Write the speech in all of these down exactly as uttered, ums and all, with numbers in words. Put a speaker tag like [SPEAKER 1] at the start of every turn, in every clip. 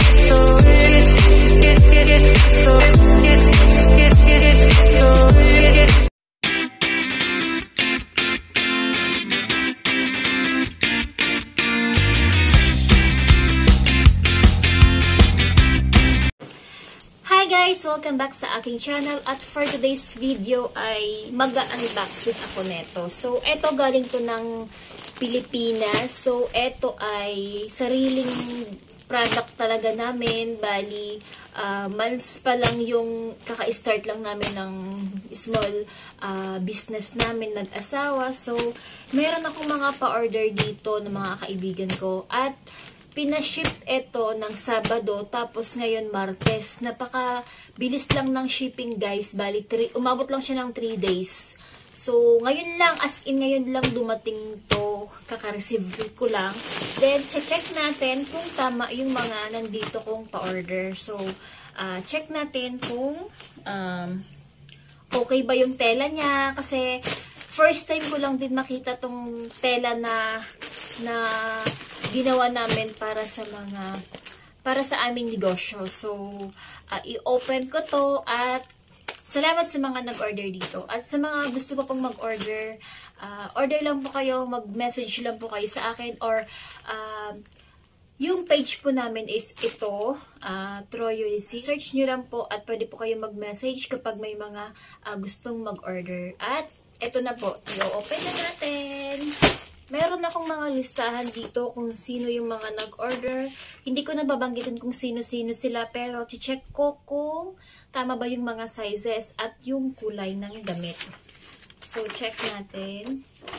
[SPEAKER 1] guys! Welcome back sa aking channel at for today's video ay mag-unboxing ako neto. So, eto galing to ng Pilipinas. So, eto ay sariling product talaga namin. Bali, uh, months pa lang yung kaka-start lang namin ng small uh, business namin, nag-asawa. So, meron akong mga pa-order dito ng mga kaibigan ko at pinaship ito ng Sabado, tapos ngayon Martes. Napaka bilis lang ng shipping guys. Bali, three, umabot lang siya ng three days. So, ngayon lang, as in ngayon lang dumating to. Kaka-receive ko lang. Then, check natin kung tama yung mga nandito kong pa-order. So, uh, check natin kung um, okay ba yung tela niya. Kasi, first time ko lang din makita tong tela na na ginawa namin para sa mga para sa aming negosyo. So, uh, i-open ko to at salamat sa mga nag-order dito. At sa mga gusto pa pong mag-order, uh, order lang po kayo, mag-message lang po kayo sa akin or uh, yung page po namin is ito, uh, Troy Ulysses. Search nyo lang po at pwede po kayo mag-message kapag may mga uh, gustong mag-order. At ito na po, i-open na natin. Meron akong mga listahan dito kung sino yung mga nag-order. Hindi ko na babanggitin kung sino-sino sila, pero check ko kung tama ba yung mga sizes at yung kulay ng damit. So, check natin.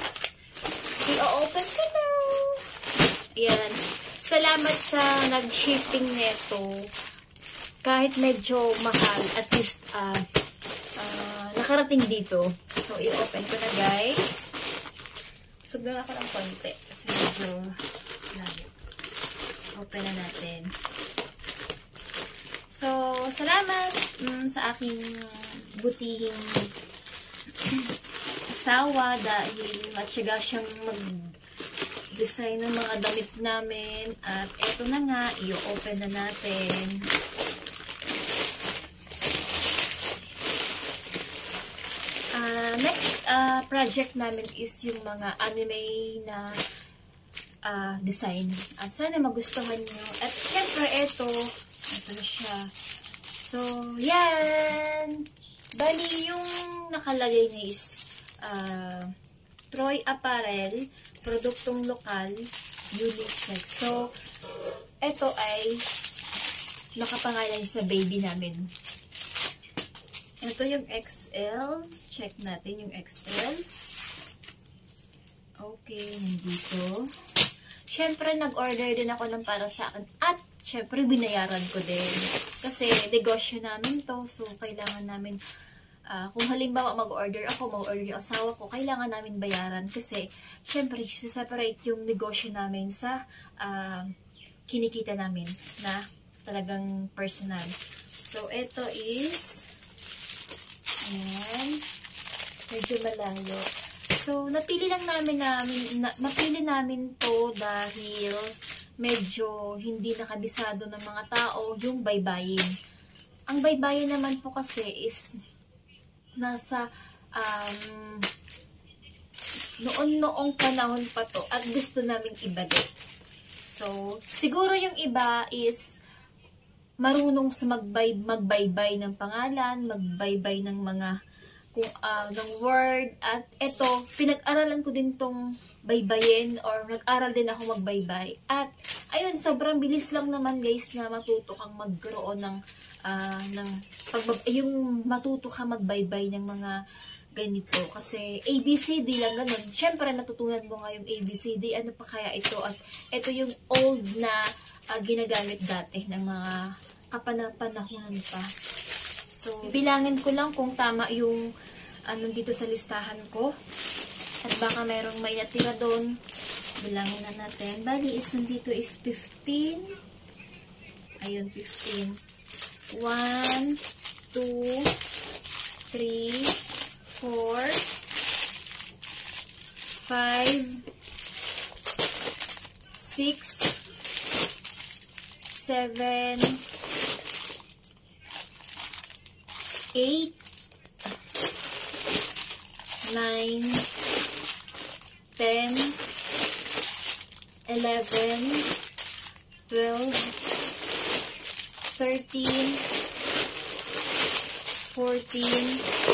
[SPEAKER 1] I-open ko na. Ayan. Salamat sa nag-shipping neto. Kahit medyo mahal, at least uh, uh, nakarating dito. So, i-open ko na guys. Sobrang ako ng konti kasi medyo layo. Open na natin. So, salamat mm, sa aking butihing asawa dahil matyaga siyang mag-design ng mga damit namin. At eto na nga, i-open na natin. Uh, next uh, project namin is yung mga anime na uh, design. At sana magustuhan nyo. At syempre, ito, ito na siya. So, yan. Bali, yung nakalagay niya is uh, Troy Apparel, produktong lokal, unisex. So, ito ay nakapangalan sa baby namin. Ito yung X L. Check natin yung X L. Okay, nandito. Siyempre, nag-order din ako ng para sa akin. At, siyempre, binayaran ko din. Kasi, negosyo namin to. So, kailangan namin, uh, kung halimbawa mag-order ako, mag-order yung asawa ko, kailangan namin bayaran. Kasi, siyempre, separate yung negosyo namin sa uh, kinikita namin na talagang personal. So, ito is ayan. Medyo malayo. So, napili lang namin namin, na, napili namin to dahil medyo hindi nakabisado ng mga tao yung baybayin. Ang baybayin naman po kasi is nasa um, noon-noong panahon pa to at gusto naming ibalik. So, siguro yung iba is marunong sa magbay, magbaybay ng pangalan, magbaybay ng mga kung, uh, ng word. At eto, pinag-aralan ko din tong baybayin or nag-aral din ako magbaybay. At ayun, sobrang bilis lang naman guys na matuto kang magkaroon ng, uh, ng pagbab yung matuto ka magbaybay ng mga ganito. Kasi A B C D lang ganun. Siyempre, natutunan mo nga yung A B C D. Ano pa kaya ito? At ito yung old na uh, ginagamit dati ng mga kapanapanahon pa. So, bilangin ko lang kung tama yung ano dito sa listahan ko. At baka merong may natira doon. Bilangin na natin. Bali is nandito is fifteen. Ayun, fifteen. one, two, three, four, five, six, seven, eight, nine, ten, eleven, twelve, thirteen, fourteen,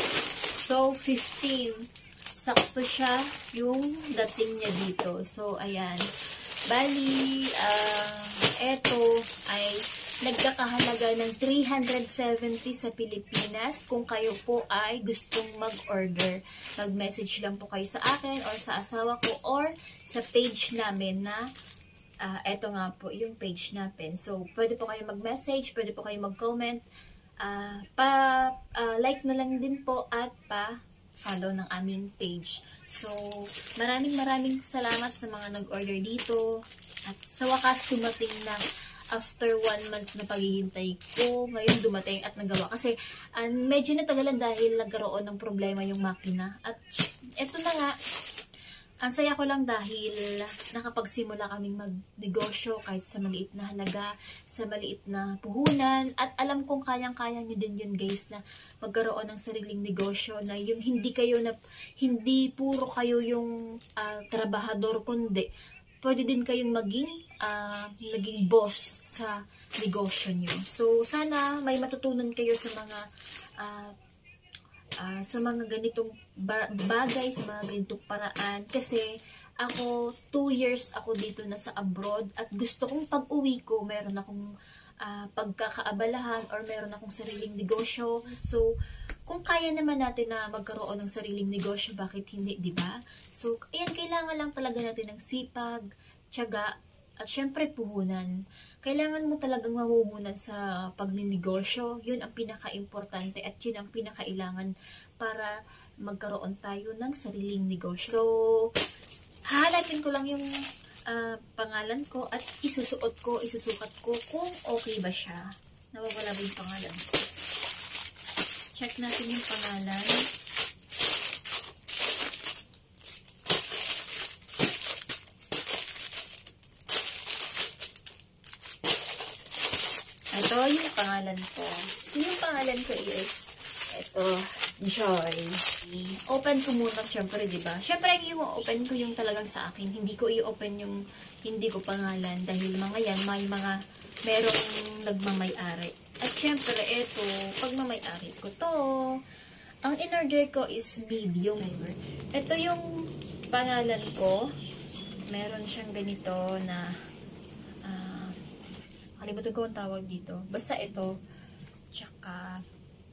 [SPEAKER 1] so fifteen. Sakto siya yung dating niya dito. So, ayan. Bali, uh, eto ay nagkakahalaga ng three hundred seventy sa Pilipinas. Kung kayo po ay gustong mag-order, mag-message lang po kayo sa akin or sa asawa ko or sa page namin na uh, eto nga po yung page natin. So, pwede po kayo mag-message, pwede po kayo mag-comment. Uh, pa uh, like na lang din po at pa follow ng aming page. So, maraming maraming salamat sa mga nag-order dito. At sa wakas, dumating na after one month na paghihintay ko. Ngayon dumating at nagawa. Kasi, uh, medyo natagalan dahil nagkaroon ng problema yung makina. At, eto na nga, ang saya ko lang dahil nakapagsimula kaming magnegosyo kahit sa maliit na halaga, sa maliit na puhunan. At alam kong kayang-kaya nyo din yun guys na magkaroon ng sariling negosyo na yung hindi kayo na, hindi puro kayo yung uh, trabahador kundi pwede din kayong maging, uh, maging boss sa negosyo nyo. So sana may matutunan kayo sa mga uh, Uh, sa mga ganitong bagay, sa mga ganitong paraan. Kasi ako, two years ako dito na sa abroad at gusto kong pag-uwi ko, meron akong uh, pagkakaabalahan or meron akong sariling negosyo. So, kung kaya naman natin na magkaroon ng sariling negosyo, bakit hindi, di ba? So, ayan, kailangan lang talaga natin ng sipag, tiyaga, at syempre puhunan. Kailangan mo talagang mahuhunan sa pagninegosyo. Yun ang pinaka-importante at yun ang pinakailangan para magkaroon tayo ng sariling negosyo. So, hahanapin ko lang yung uh, pangalan ko at isusuot ko, isusukat ko kung okay ba siya. Nawawala ba yung pangalan ko? Check natin yung pangalan. Ito yung pangalan ko. So, yung pangalan ko is, ito, Joy. Open ko muna, syempre, diba? Syempre, yung open ko yung talagang sa akin. Hindi ko i-open yung hindi ko pangalan. Dahil mga yan, may mga merong nagmamay-ari. At syempre, ito, pag mamay-ari ko to, ang in-order ko is medium. Ito yung pangalan ko. Meron siyang ganito na kalimutan ko ang tawag dito. Basta ito. Tsaka,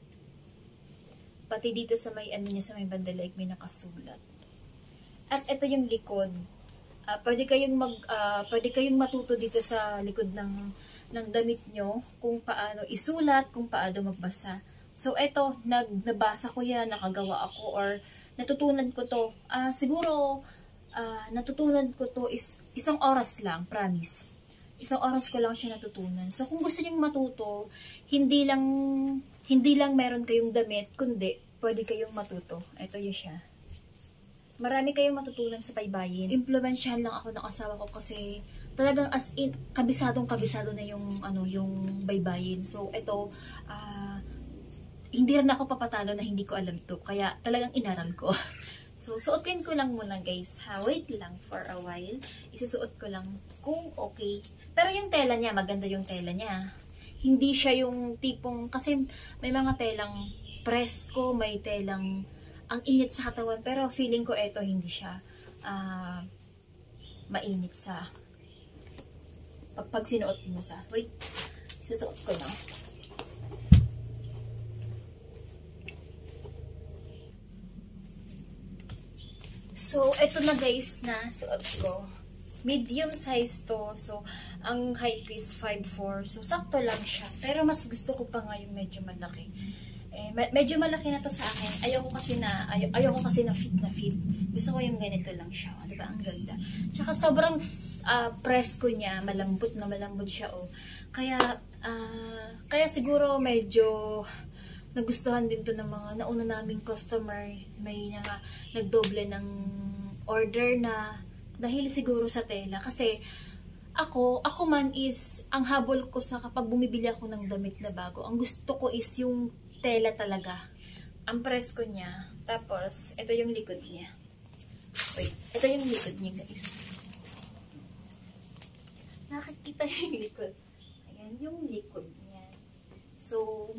[SPEAKER 1] pati dito sa may, ano niya, sa may banda like, may nakasulat. At ito yung likod. Uh, pwede kayong mag, uh, pwede kayong matuto dito sa likod ng, ng damit nyo, kung paano isulat, kung paano magbasa. So, ito, nag, nabasa ko yan, nakagawa ako, or natutunan ko to. Uh, siguro, uh, natutunan ko to is isang oras lang, promise. Isang oras ko lang siya natutunan. So, kung gusto niyong matuto, hindi lang, hindi lang meron kayong damit, kundi, pwede kayong matuto. Ito yun siya. Marami kayong matutunan sa paybayin. Impluwensyahan lang ako ng asawa ko kasi talagang as in, kabisadong kabisado na yung, ano, yung baybayin. So, ito, uh, hindi rin ako papatalo na hindi ko alam to. Kaya, talagang inaral ko. So, suotin ko lang muna guys, ha? Wait lang for a while. Isusuot ko lang kung okay. Pero yung tela niya, maganda yung tela niya. Hindi siya yung tipong, kasi may mga telang presko, may telang ang init sa katawan. Pero feeling ko eto, hindi siya uh, mainit sa pag, pag sinuot mo sa. Wait, isusuot ko na. So, eto na guys na suot ko. Medium size to. So, ang height ko is five four. So, sakto lang siya. Pero mas gusto ko pa nga yung medyo malaki. Eh, medyo malaki na to sa akin. Ayoko kasi na, ay ayoko kasi na fit na fit. Gusto ko yung ganito lang siya. Diba? Ang ganda. Tsaka sobrang uh, presko niya. Malambot na malambot siya. Oh. Kaya, uh, kaya siguro medyo nagustuhan din to ng mga nauna naming customer. May na, nagdoble ng order na dahil siguro sa tela. Kasi ako, ako man is, ang habol ko sa kapag bumibili ako ng damit na bago, ang gusto ko is yung tela talaga. Ang presko niya. Tapos, ito yung likod niya. Wait, ito yung likod niya, guys. Nakikita yung likod. Ayan, yung likod niya. So,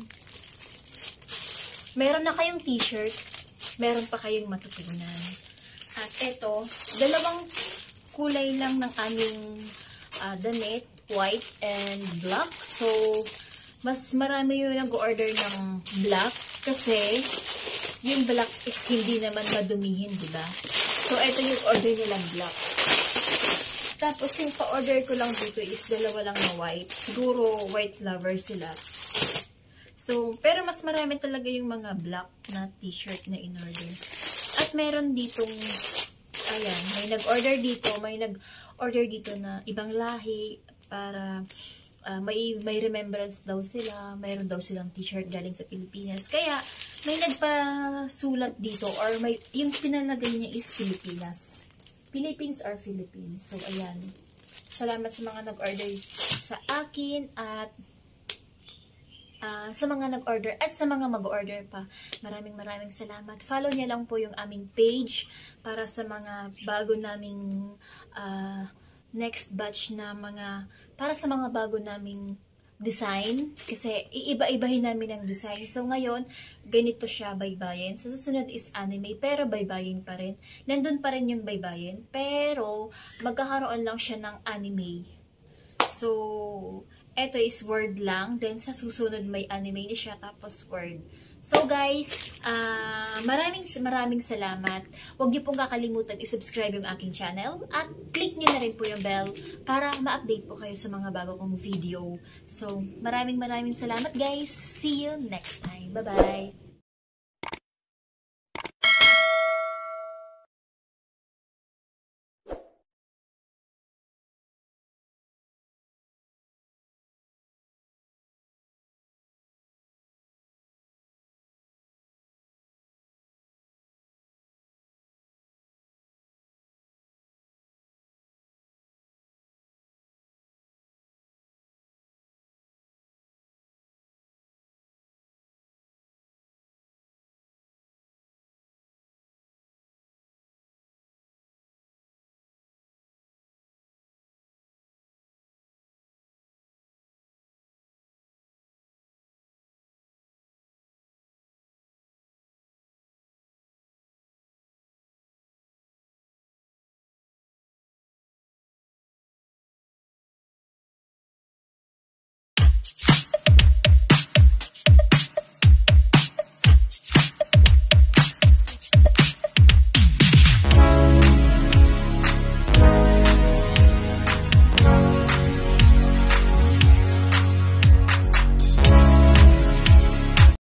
[SPEAKER 1] meron na kayong t-shirt, meron pa kayong matutunan. At ito, dalawang kulay lang ng aming uh, damit, white and black. So, mas marami yung nag-order ng black kasi yung black is hindi naman madumihin, diba? So, ito yung order nilang black. Tapos, yung pa-order ko lang dito is dalawa lang na white. Siguro, white lover sila. So, pero mas marami talaga yung mga black na t-shirt na in-order. At meron ditong, ayan, may nag-order dito, may nag-order dito na ibang lahi para uh, may, may remembrance daw sila. Mayroon daw silang t-shirt galing sa Pilipinas. Kaya, may nagpasulat dito or may, yung pinalagay niya is Pilipinas. Philippines or Philippines. So, ayan. Salamat sa mga nag-order sa akin at Uh, sa mga nag-order at sa mga mag-order pa, maraming maraming salamat. Follow niya lang po yung aming page para sa mga bago naming uh, next batch na mga, para sa mga bago naming design. Kasi iiba-ibahin namin ang design. So ngayon, ganito siya, baybayin. Sa susunod is anime, pero baybayin pa rin. Nandun pa rin yung baybayin, pero magkakaroon lang siya ng anime. So, ito is word lang. Then, sa susunod may anime na siya, tapos word. So, guys, uh, maraming maraming salamat. Huwag niyo pong kakalimutan i-subscribe yung aking channel. At click niyo na rin po yung bell para ma-update po kayo sa mga bago kong video. So, maraming maraming salamat, guys. See you next time. Bye-bye!